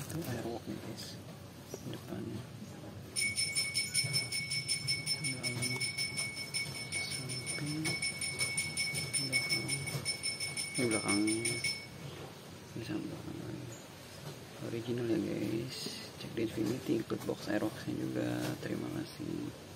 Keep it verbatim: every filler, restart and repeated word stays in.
Itu airwalk nih guys, depannya. Dalam samping belakang, ini belakangnya, ini sama belakang lagi. Original ya guys. Cek di Infinity, ikut box airwalksnya juga. Terima kasih.